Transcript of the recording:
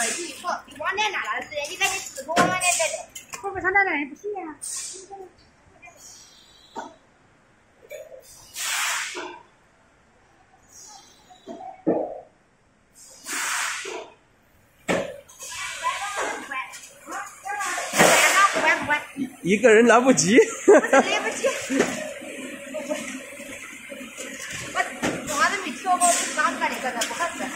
可以，往年拿那时间，你赶紧师傅往年带的，会不会上奶奶不行呀？ 一个人来不及。 来不及。我从来都没吃过，我刚才那个不合适。